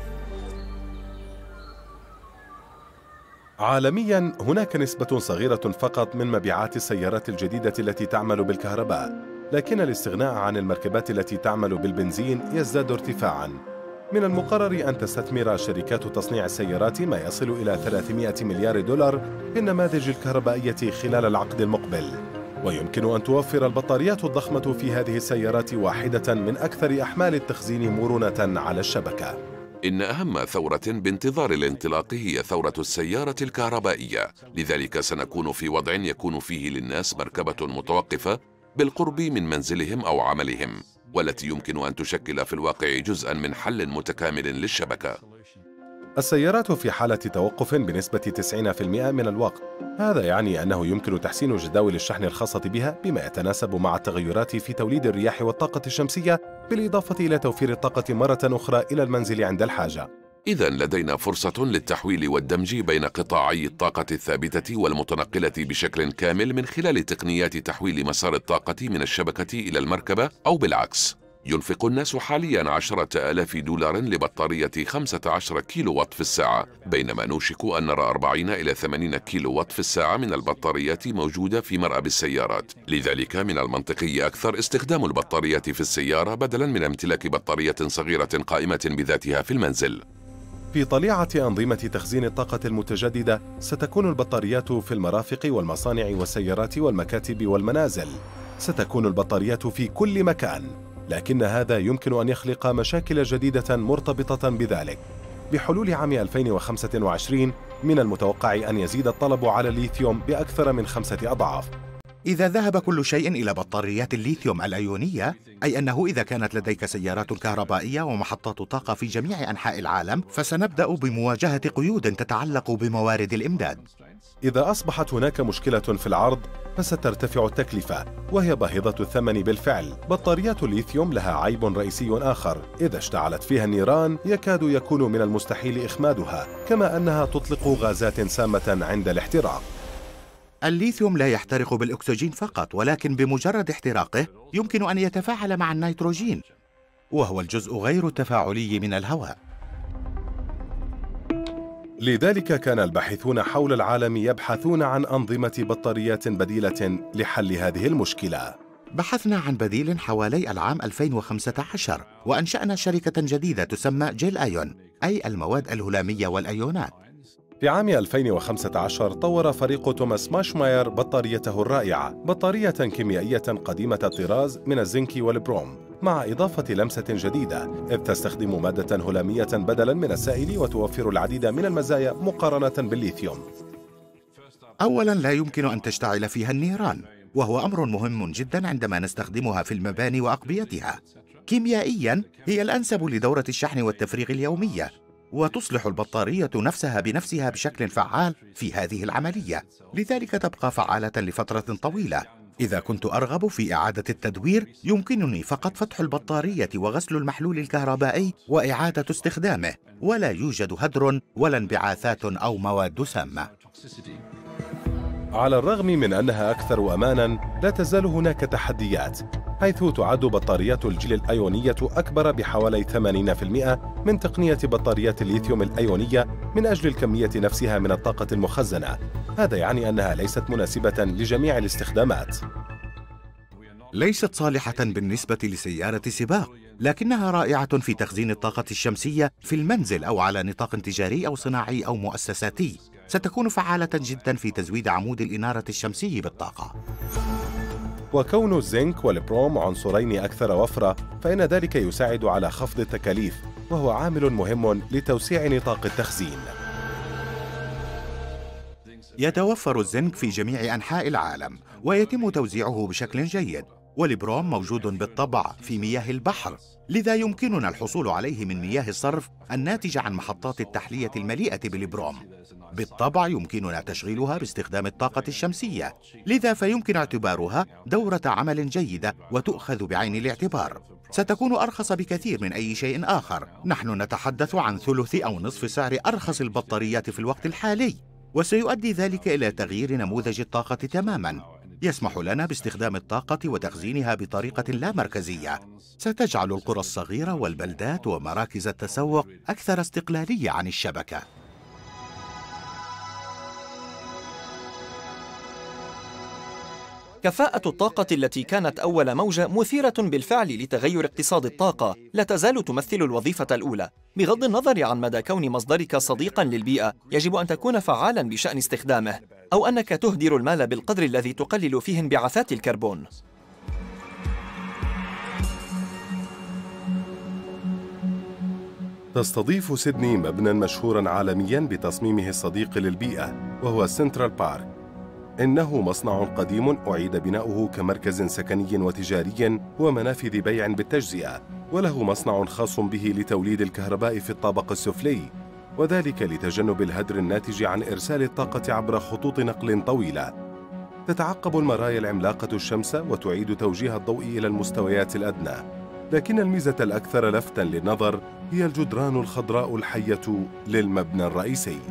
عالمياً هناك نسبة صغيرة فقط من مبيعات السيارات الجديدة التي تعمل بالكهرباء، لكن الاستغناء عن المركبات التي تعمل بالبنزين يزداد ارتفاعاً. من المقرر أن تستثمر شركات تصنيع السيارات ما يصل إلى 300 مليار دولار في النماذج الكهربائية خلال العقد المقبل، ويمكن أن توفر البطاريات الضخمة في هذه السيارات واحدة من أكثر أحمال التخزين مرونة على الشبكة. إن أهم ثورة بانتظار الانطلاق هي ثورة السيارة الكهربائية، لذلك سنكون في وضع يكون فيه للناس مركبة متوقفة بالقرب من منزلهم أو عملهم، والتي يمكن أن تشكل في الواقع جزءاً من حل متكامل للشبكة. السيارات في حالة توقف بنسبة 90% من الوقت. هذا يعني أنه يمكن تحسين جداول الشحن الخاصة بها بما يتناسب مع التغيرات في توليد الرياح والطاقة الشمسية، بالإضافة إلى توفير الطاقة مرة أخرى إلى المنزل عند الحاجة. إذن لدينا فرصة للتحويل والدمج بين قطاعي الطاقة الثابتة والمتنقلة بشكل كامل من خلال تقنيات تحويل مسار الطاقة من الشبكة إلى المركبة أو بالعكس. ينفق الناس حالياً 10,000 دولار لبطارية 15 كيلو وات في الساعة، بينما نوشك أن نرى 40 إلى 80 كيلو وات في الساعة من البطاريات موجودة في مرأب السيارات. لذلك من المنطقي أكثر استخدام البطارية في السيارة بدلاً من امتلاك بطارية صغيرة قائمة بذاتها في المنزل. في طليعة أنظمة تخزين الطاقة المتجددة، ستكون البطاريات في المرافق والمصانع والسيارات والمكاتب والمنازل. ستكون البطاريات في كل مكان، لكن هذا يمكن أن يخلق مشاكل جديدة مرتبطة بذلك. بحلول عام 2025 من المتوقع أن يزيد الطلب على الليثيوم بأكثر من 5 أضعاف. إذا ذهب كل شيء إلى بطاريات الليثيوم الأيونية، أي أنه إذا كانت لديك سيارات كهربائية ومحطات طاقة في جميع أنحاء العالم، فسنبدأ بمواجهة قيود تتعلق بموارد الإمداد. إذا أصبحت هناك مشكلة في العرض، فسترتفع التكلفة، وهي باهظة الثمن بالفعل. بطاريات الليثيوم لها عيب رئيسي آخر: إذا اشتعلت فيها النيران يكاد يكون من المستحيل إخمادها، كما أنها تطلق غازات سامة عند الاحتراق. الليثيوم لا يحترق بالأكسجين فقط، ولكن بمجرد احتراقه يمكن أن يتفاعل مع النيتروجين، وهو الجزء غير التفاعلي من الهواء. لذلك كان الباحثون حول العالم يبحثون عن أنظمة بطاريات بديلة لحل هذه المشكلة. بحثنا عن بديل حوالي العام 2015، وأنشأنا شركة جديدة تسمى جيل أيون، أي المواد الهلامية والأيونات. في عام 2015 طور فريق توماس ماشماير بطاريته الرائعة، بطارية كيميائية قديمة الطراز من الزنك والبروم، مع إضافة لمسة جديدة، إذ تستخدم مادة هلامية بدلاً من السائل وتوفر العديد من المزايا مقارنة بالليثيوم. أولاً، لا يمكن أن تشتعل فيها النيران، وهو أمر مهم جداً عندما نستخدمها في المباني وأقبيتها. كيميائياً هي الأنسب لدورة الشحن والتفريغ اليومية، وتصلح البطارية نفسها بنفسها بشكل فعال في هذه العملية، لذلك تبقى فعالة لفترة طويلة. إذا كنت أرغب في إعادة التدوير، يمكنني فقط فتح البطارية وغسل المحلول الكهربائي وإعادة استخدامه، ولا يوجد هدر ولا انبعاثات أو مواد سامة. على الرغم من أنها أكثر أماناً، لا تزال هناك تحديات، حيث تعد بطاريات الجيل الأيونية أكبر بحوالي 80% من تقنية بطاريات الليثيوم الأيونية من أجل الكمية نفسها من الطاقة المخزنة. هذا يعني أنها ليست مناسبة لجميع الاستخدامات. ليست صالحة بالنسبة لسيارة سباق، لكنها رائعة في تخزين الطاقة الشمسية في المنزل أو على نطاق تجاري أو صناعي أو مؤسساتي. ستكون فعالة جدا في تزويد عمود الإنارة الشمسي بالطاقة. وكون الزنك والبروم عنصرين أكثر وفرة، فإن ذلك يساعد على خفض التكاليف، وهو عامل مهم لتوسيع نطاق التخزين. يتوفر الزنك في جميع أنحاء العالم ويتم توزيعه بشكل جيد، والبروم موجود بالطبع في مياه البحر، لذا يمكننا الحصول عليه من مياه الصرف الناتجة عن محطات التحلية المليئة بالبروم. بالطبع يمكننا تشغيلها باستخدام الطاقة الشمسية، لذا فيمكن اعتبارها دورة عمل جيدة وتؤخذ بعين الاعتبار. ستكون أرخص بكثير من أي شيء آخر. نحن نتحدث عن ثلث أو نصف سعر أرخص البطاريات في الوقت الحالي، وسيؤدي ذلك إلى تغيير نموذج الطاقة تماماً. يسمح لنا باستخدام الطاقة وتخزينها بطريقة لا مركزية. ستجعل القرى الصغيرة والبلدات ومراكز التسوق أكثر استقلالية عن الشبكة. كفاءة الطاقة التي كانت أول موجة مثيرة بالفعل لتغير اقتصاد الطاقة لا تزال تمثل الوظيفة الأولى. بغض النظر عن مدى كون مصدرك صديقاً للبيئة، يجب أن تكون فعالاً بشأن استخدامه، أو أنك تهدر المال بالقدر الذي تقلل فيه انبعاثات الكربون. تستضيف سيدني مبنى مشهورا عالميا بتصميمه الصديق للبيئة، وهو سنترال بارك. إنه مصنع قديم أعيد بناؤه كمركز سكني وتجاري ومنافذ بيع بالتجزئة، وله مصنع خاص به لتوليد الكهرباء في الطابق السفلي، وذلك لتجنب الهدر الناتج عن إرسال الطاقة عبر خطوط نقل طويلة. تتعقب المرايا العملاقة الشمس وتعيد توجيه الضوء إلى المستويات الأدنى، لكن الميزة الأكثر لفتاً للنظر هي الجدران الخضراء الحية للمبنى الرئيسي.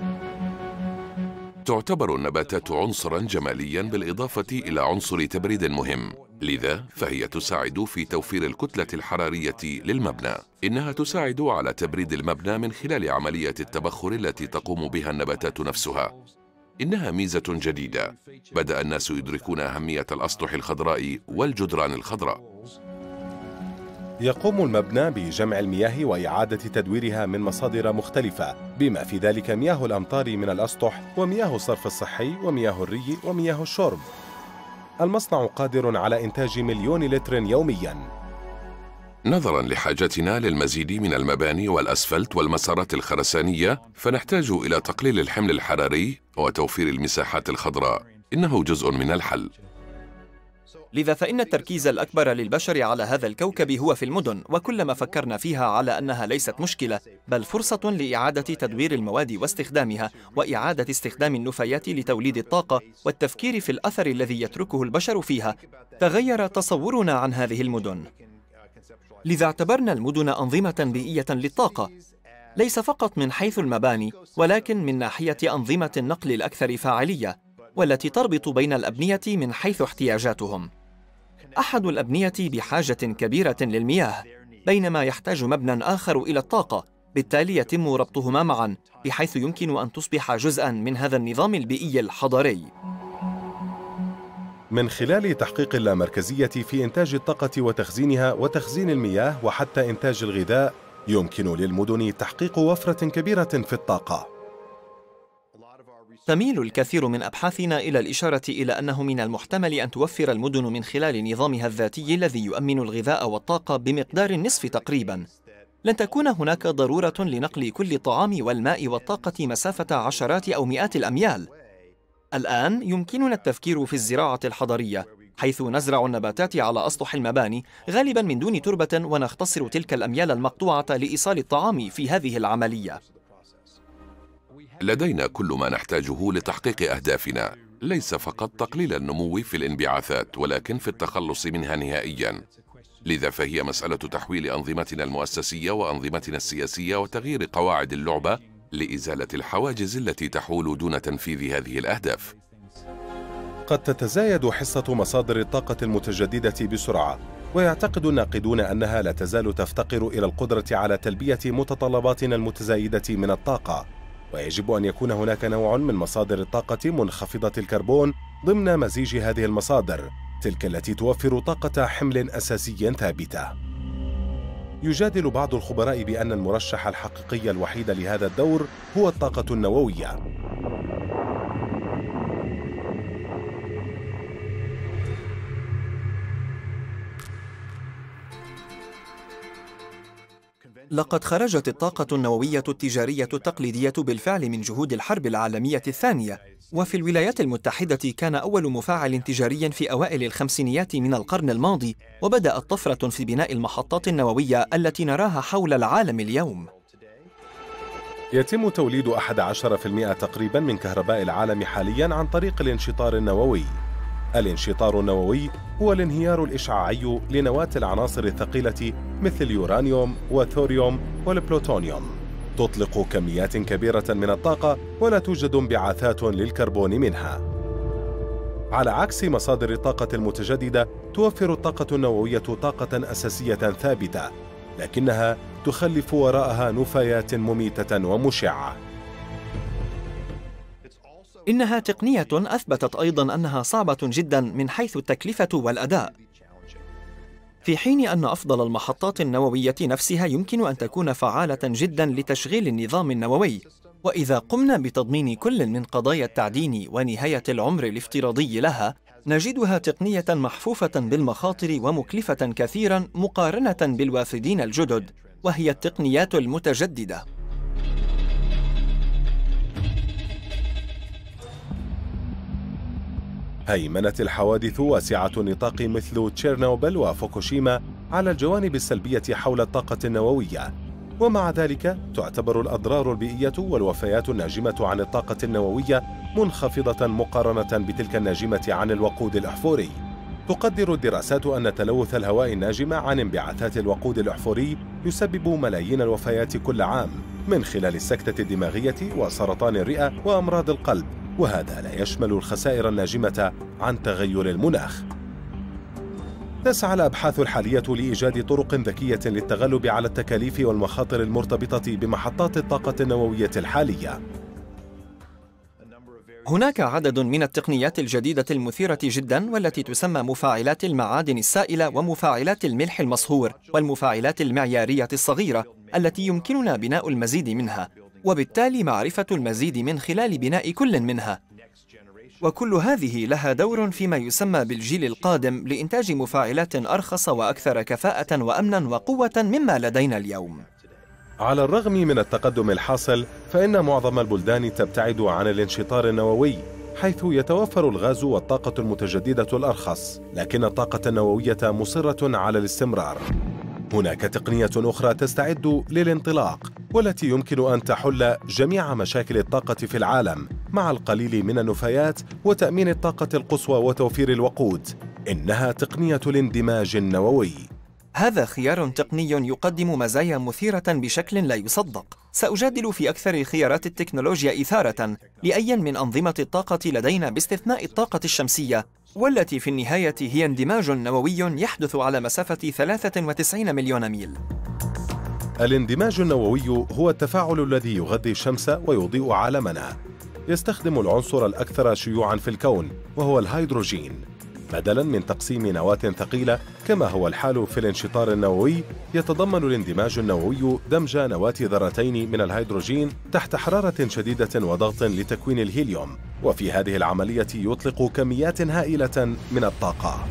تعتبر النباتات عنصراً جمالياً بالإضافة إلى عنصر تبريد مهم، لذا فهي تساعد في توفير الكتلة الحرارية للمبنى. إنها تساعد على تبريد المبنى من خلال عملية التبخر التي تقوم بها النباتات نفسها. إنها ميزة جديدة بدأ الناس يدركون أهمية الأسطح الخضراء والجدران الخضراء. يقوم المبنى بجمع المياه وإعادة تدويرها من مصادر مختلفة، بما في ذلك مياه الأمطار من الأسطح ومياه الصرف الصحي ومياه الري ومياه الشرب. المصنع قادر على إنتاج 1,000,000 لتر يومياً. نظراً لحاجتنا للمزيد من المباني والأسفلت والمسارات الخرسانية، فنحتاج إلى تقليل الحمل الحراري وتوفير المساحات الخضراء. إنه جزء من الحل. لذا فإن التركيز الأكبر للبشر على هذا الكوكب هو في المدن، وكلما فكرنا فيها على أنها ليست مشكلة بل فرصة لإعادة تدوير المواد واستخدامها، وإعادة استخدام النفايات لتوليد الطاقة، والتفكير في الأثر الذي يتركه البشر فيها، تغير تصورنا عن هذه المدن. لذا اعتبرنا المدن أنظمة بيئية للطاقة، ليس فقط من حيث المباني، ولكن من ناحية أنظمة النقل الأكثر فاعلية، والتي تربط بين الأبنية من حيث احتياجاتهم. أحد الأبنية بحاجة كبيرة للمياه، بينما يحتاج مبنى آخر إلى الطاقة، بالتالي يتم ربطهما معا بحيث يمكن أن تصبح جزءاً من هذا النظام البيئي الحضري. من خلال تحقيق اللامركزية في إنتاج الطاقة وتخزينها وتخزين المياه وحتى إنتاج الغذاء، يمكن للمدن تحقيق وفرة كبيرة في الطاقة. تميل الكثير من أبحاثنا إلى الإشارة إلى أنه من المحتمل أن توفر المدن من خلال نظامها الذاتي الذي يؤمن الغذاء والطاقة بمقدار النصف تقريباً. لن تكون هناك ضرورة لنقل كل الطعام والماء والطاقة مسافة عشرات أو مئات الأميال. الآن يمكننا التفكير في الزراعة الحضرية، حيث نزرع النباتات على أسطح المباني غالباً من دون تربة، ونختصر تلك الأميال المقطوعة لإيصال الطعام في هذه العملية. لدينا كل ما نحتاجه لتحقيق أهدافنا، ليس فقط تقليل النمو في الانبعاثات ولكن في التخلص منها نهائياً. لذا فهي مسألة تحويل أنظمتنا المؤسسية وأنظمتنا السياسية وتغيير قواعد اللعبة لإزالة الحواجز التي تحول دون تنفيذ هذه الأهداف. قد تتزايد حصة مصادر الطاقة المتجددة بسرعة، ويعتقد الناقدون أنها لا تزال تفتقر إلى القدرة على تلبية متطلباتنا المتزايدة من الطاقة، ويجب أن يكون هناك نوع من مصادر الطاقة منخفضة الكربون ضمن مزيج هذه المصادر، تلك التي توفر طاقة حمل أساسي ثابتة. يجادل بعض الخبراء بأن المرشح الحقيقي الوحيد لهذا الدور هو الطاقة النووية. لقد خرجت الطاقة النووية التجارية التقليدية بالفعل من جهود الحرب العالمية الثانية، وفي الولايات المتحدة كان أول مفاعل تجاري في أوائل الخمسينيات من القرن الماضي، وبدأت طفرة في بناء المحطات النووية التي نراها حول العالم اليوم. يتم توليد 11% تقريباً من كهرباء العالم حالياً عن طريق الانشطار النووي. الانشطار النووي هو الانهيار الإشعاعي لنواة العناصر الثقيلة مثل اليورانيوم والثوريوم والبلوتونيوم. تطلق كميات كبيرة من الطاقة ولا توجد انبعاثات للكربون منها. على عكس مصادر الطاقة المتجددة، توفر الطاقة النووية طاقة أساسية ثابتة، لكنها تخلف وراءها نفايات مميتة ومشعة. إنها تقنية أثبتت أيضاً أنها صعبة جداً من حيث التكلفة والأداء، في حين أن أفضل المحطات النووية نفسها يمكن أن تكون فعالة جداً لتشغيل النظام النووي. وإذا قمنا بتضمين كل من قضايا التعدين ونهاية العمر الافتراضي لها، نجدها تقنية محفوفة بالمخاطر ومكلفة كثيراً مقارنة بالوافدين الجدد، وهي التقنيات المتجددة. هيمنت الحوادث واسعة النطاق مثل تشيرنوبل وفوكوشيما على الجوانب السلبية حول الطاقة النووية، ومع ذلك تعتبر الأضرار البيئية والوفيات الناجمة عن الطاقة النووية منخفضة مقارنة بتلك الناجمة عن الوقود الأحفوري. تقدر الدراسات أن تلوث الهواء الناجم عن انبعاثات الوقود الأحفوري يسبب ملايين الوفيات كل عام من خلال السكتة الدماغية وسرطان الرئة وأمراض القلب، وهذا لا يشمل الخسائر الناجمة عن تغير المناخ. تسعى الأبحاث الحالية لإيجاد طرق ذكية للتغلب على التكاليف والمخاطر المرتبطة بمحطات الطاقة النووية الحالية. هناك عدد من التقنيات الجديدة المثيرة جداً، والتي تسمى مفاعلات المعادن السائلة ومفاعلات الملح المصهور والمفاعلات المعيارية الصغيرة، التي يمكننا بناء المزيد منها، وبالتالي معرفة المزيد من خلال بناء كل منها. وكل هذه لها دور فيما يسمى بالجيل القادم لإنتاج مفاعلات أرخص وأكثر كفاءة وأمناً وقوة مما لدينا اليوم. على الرغم من التقدم الحاصل، فإن معظم البلدان تبتعد عن الانشطار النووي، حيث يتوفر الغاز والطاقة المتجددة الأرخص، لكن الطاقة النووية مصرة على الاستمرار. هناك تقنية أخرى تستعد للانطلاق، والتي يمكن أن تحل جميع مشاكل الطاقة في العالم مع القليل من النفايات وتأمين الطاقة القصوى وتوفير الوقود. إنها تقنية الاندماج النووي. هذا خيار تقني يقدم مزايا مثيرة بشكل لا يصدق. سأجادل في أكثر خيارات التكنولوجيا إثارة لأي من أنظمة الطاقة لدينا باستثناء الطاقة الشمسية، والتي في النهاية هي اندماج نووي يحدث على مسافة 93 مليون ميل. الاندماج النووي هو التفاعل الذي يغذي الشمس ويضيء عالمنا. يستخدم العنصر الأكثر شيوعاً في الكون وهو الهيدروجين. بدلاً من تقسيم نواة ثقيلة كما هو الحال في الانشطار النووي، يتضمن الاندماج النووي دمج نواة ذرتين من الهيدروجين تحت حرارة شديدة وضغط لتكوين الهيليوم، وفي هذه العملية يطلق كميات هائلة من الطاقة.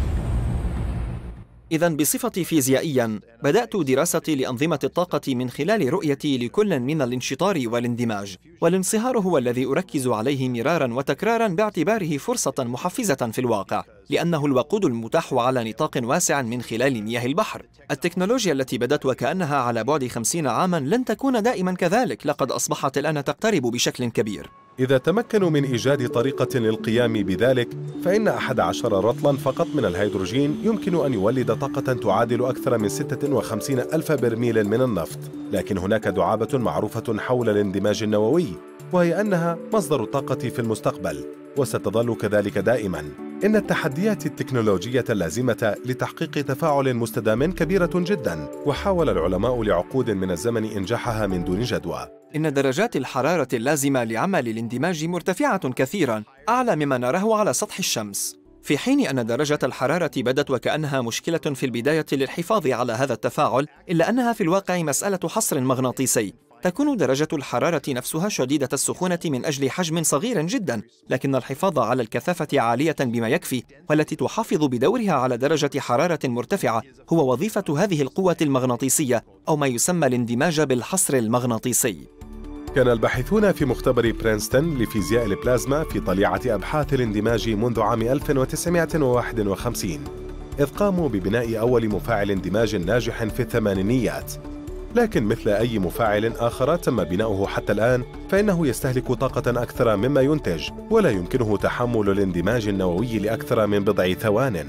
إذن بصفتي فيزيائياً بدأت دراستي لأنظمة الطاقة من خلال رؤيتي لكل من الانشطار والاندماج، والانصهار هو الذي أركز عليه مراراً وتكراراً باعتباره فرصة محفزة في الواقع، لأنه الوقود المتاح على نطاق واسع من خلال مياه البحر. التكنولوجيا التي بدت وكأنها على بعد 50 عاماً لن تكون دائماً كذلك، لقد أصبحت الآن تقترب بشكل كبير. إذا تمكنوا من إيجاد طريقة للقيام بذلك، فإن 11 رطلاً فقط من الهيدروجين يمكن أن يولد طاقة تعادل أكثر من 56 ألف برميل من النفط. لكن هناك دعابة معروفة حول الاندماج النووي، وهي أنها مصدر الطاقة في المستقبل. وستظل كذلك دائماً. إن التحديات التكنولوجية اللازمة لتحقيق تفاعل مستدام كبيرة جداً، وحاول العلماء لعقود من الزمن إنجاحها من دون جدوى. إن درجات الحرارة اللازمة لعمل الاندماج مرتفعة كثيراً، أعلى مما نراه على سطح الشمس، في حين أن درجة الحرارة بدت وكأنها مشكلة في البداية للحفاظ على هذا التفاعل، إلا أنها في الواقع مسألة حصر مغناطيسي. تكون درجة الحرارة نفسها شديدة السخونة من أجل حجم صغير جدا، لكن الحفاظ على الكثافة عالية بما يكفي والتي تحافظ بدورها على درجة حرارة مرتفعة هو وظيفة هذه القوة المغناطيسية، أو ما يسمى الاندماج بالحصر المغناطيسي. كان الباحثون في مختبر برينستون لفيزياء البلازما في طليعة أبحاث الاندماج منذ عام 1951، إذ قاموا ببناء أول مفاعل اندماج ناجح في الثمانينيات. لكن مثل أي مفاعل آخر تم بناؤه حتى الآن، فإنه يستهلك طاقة أكثر مما ينتج، ولا يمكنه تحمل الاندماج النووي لأكثر من بضع ثوان.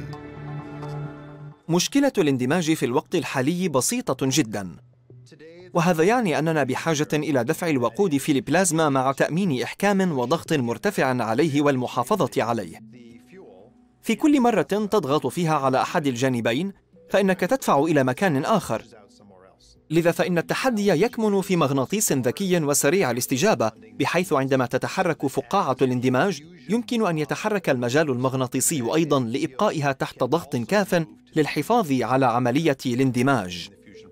مشكلة الاندماج في الوقت الحالي بسيطة جدا، وهذا يعني أننا بحاجة إلى دفع الوقود في البلازما مع تأمين إحكام وضغط مرتفع عليه والمحافظة عليه. في كل مرة تضغط فيها على أحد الجانبين فإنك تدفع إلى مكان آخر، لذا فإن التحدي يكمن في مغناطيس ذكي وسريع الاستجابة، بحيث عندما تتحرك فقاعة الاندماج يمكن أن يتحرك المجال المغناطيسي أيضاً لإبقائها تحت ضغط كاف للحفاظ على عملية الاندماج.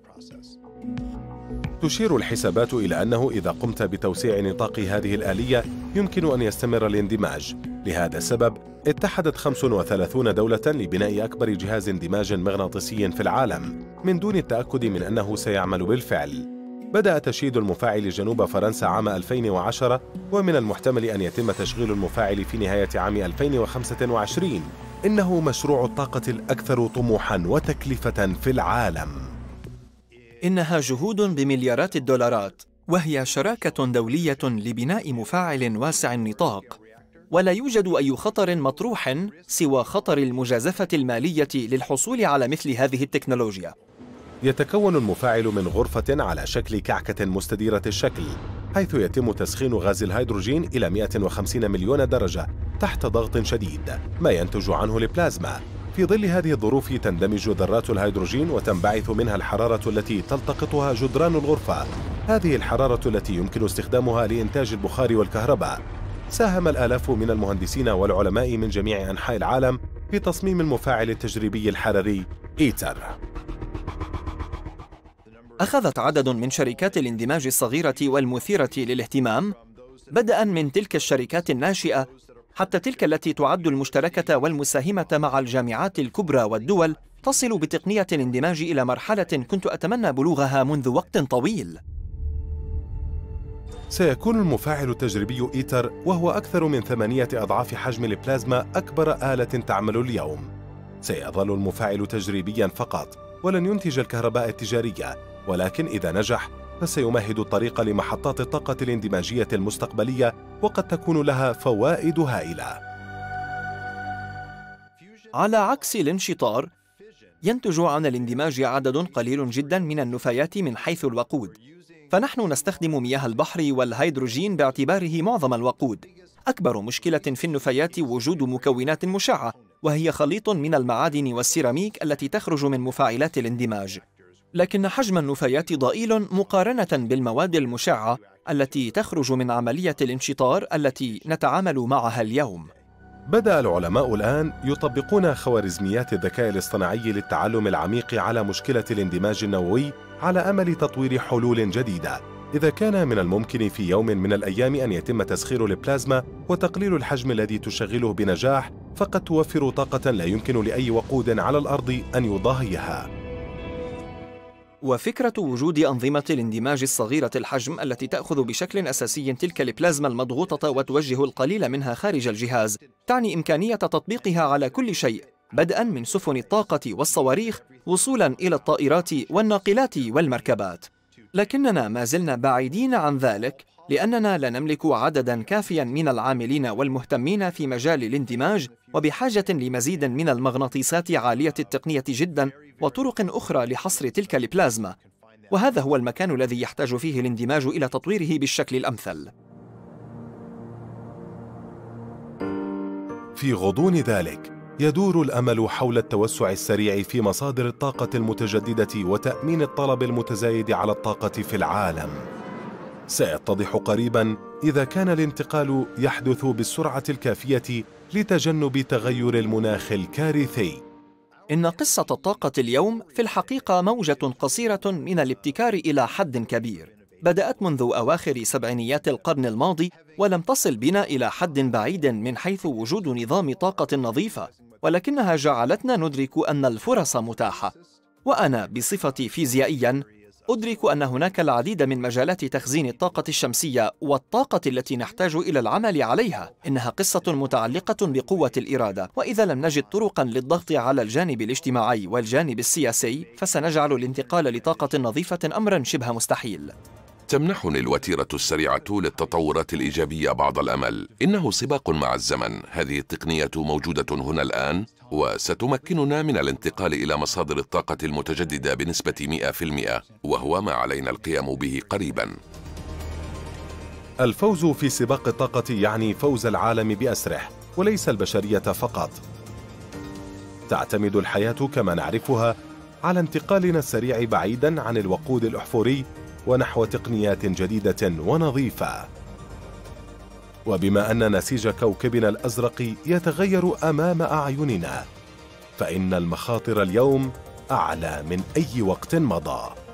تشير الحسابات إلى أنه إذا قمت بتوسيع نطاق هذه الآلية يمكن أن يستمر الاندماج. لهذا السبب اتحدت 35 دولة لبناء أكبر جهاز اندماج مغناطيسي في العالم من دون التأكد من أنه سيعمل بالفعل. بدأ تشييد المفاعل جنوب فرنسا عام 2010، ومن المحتمل أن يتم تشغيل المفاعل في نهاية عام 2025. إنه مشروع الطاقة الأكثر طموحاً وتكلفة في العالم. إنها جهود بمليارات الدولارات، وهي شراكة دولية لبناء مفاعل واسع النطاق، ولا يوجد أي خطر مطروح سوى خطر المجازفة المالية للحصول على مثل هذه التكنولوجيا. يتكون المفاعل من غرفة على شكل كعكة مستديرة الشكل، حيث يتم تسخين غاز الهيدروجين إلى 150 مليون درجة تحت ضغط شديد، ما ينتج عنه البلازما. في ظل هذه الظروف تندمج ذرات الهيدروجين وتنبعث منها الحرارة التي تلتقطها جدران الغرفة. هذه الحرارة التي يمكن استخدامها لإنتاج البخار والكهرباء. ساهم الآلاف من المهندسين والعلماء من جميع أنحاء العالم في تصميم المفاعل التجريبي الحراري إيتر. أخذت عدد من شركات الاندماج الصغيرة والمثيرة للاهتمام، بدءاً من تلك الشركات الناشئة حتى تلك التي تعد المشتركة والمساهمة مع الجامعات الكبرى والدول، تصل بتقنية الاندماج إلى مرحلة كنت أتمنى بلوغها منذ وقت طويل. سيكون المفاعل التجريبي إيتر، وهو أكثر من 8 أضعاف حجم البلازما، أكبر آلة تعمل اليوم. سيظل المفاعل تجريبياً فقط، ولن ينتج الكهرباء التجارية، ولكن إذا نجح فسيمهد الطريق لمحطات الطاقة الاندماجية المستقبلية، وقد تكون لها فوائد هائلة. على عكس الانشطار، ينتج عن الاندماج عدد قليل جدا من النفايات من حيث الوقود، فنحن نستخدم مياه البحر والهيدروجين باعتباره معظم الوقود. أكبر مشكلة في النفايات وجود مكونات مشعة، وهي خليط من المعادن والسيراميك التي تخرج من مفاعلات الاندماج. لكن حجم النفايات ضئيل مقارنة بالمواد المشعة التي تخرج من عملية الانشطار التي نتعامل معها اليوم. بدأ العلماء الآن يطبقون خوارزميات الذكاء الاصطناعي للتعلم العميق على مشكلة الاندماج النووي، على أمل تطوير حلول جديدة. إذا كان من الممكن في يوم من الأيام أن يتم تسخير البلازما وتقليل الحجم الذي تشغله بنجاح، فقد توفر طاقة لا يمكن لأي وقود على الأرض أن يضاهيها. وفكرة وجود أنظمة الاندماج الصغيرة الحجم التي تأخذ بشكل أساسي تلك البلازما المضغوطة وتوجه القليل منها خارج الجهاز، تعني إمكانية تطبيقها على كل شيء، بدءاً من سفن الطاقة والصواريخ وصولاً إلى الطائرات والناقلات والمركبات. لكننا ما زلنا بعيدين عن ذلك، لأننا لا نملك عدداً كافياً من العاملين والمهتمين في مجال الاندماج، وبحاجة لمزيد من المغناطيسات عالية التقنية جداً وطرق أخرى لحصر تلك البلازما، وهذا هو المكان الذي يحتاج فيه الاندماج إلى تطويره بالشكل الأمثل. في غضون ذلك يدور الأمل حول التوسع السريع في مصادر الطاقة المتجددة وتأمين الطلب المتزايد على الطاقة في العالم. سيتضح قريباً إذا كان الانتقال يحدث بالسرعة الكافية لتجنب تغير المناخ الكارثي. إن قصة الطاقة اليوم في الحقيقة موجة قصيرة من الابتكار إلى حد كبير، بدأت منذ أواخر سبعينيات القرن الماضي ولم تصل بنا إلى حد بعيد من حيث وجود نظام طاقة نظيفة، ولكنها جعلتنا ندرك أن الفرص متاحة. وأنا بصفتي فيزيائياً أدرك أن هناك العديد من مجالات تخزين الطاقة الشمسية والطاقة التي نحتاج إلى العمل عليها. إنها قصة متعلقة بقوة الإرادة، وإذا لم نجد طرقاً للضغط على الجانب الاجتماعي والجانب السياسي فسنجعل الانتقال لطاقة نظيفة أمراً شبه مستحيل. تمنحني الوتيرة السريعة للتطورات الإيجابية بعض الأمل. إنه سباق مع الزمن. هذه التقنية موجودة هنا الآن وستمكننا من الانتقال إلى مصادر الطاقة المتجددة بنسبة 100%، وهو ما علينا القيام به قريباً. الفوز في سباق الطاقة يعني فوز العالم بأسره وليس البشرية فقط. تعتمد الحياة كما نعرفها على انتقالنا السريع بعيداً عن الوقود الأحفوري ونحو تقنيات جديدة ونظيفة. وبما أن نسيج كوكبنا الأزرق يتغير أمام أعيننا، فإن المخاطر اليوم أعلى من أي وقت مضى.